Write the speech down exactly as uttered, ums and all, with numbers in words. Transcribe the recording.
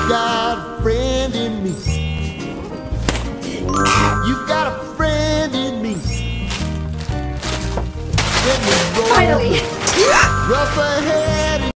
got a friend in me. You got a friend in me. When we roll Finally. rough ahead.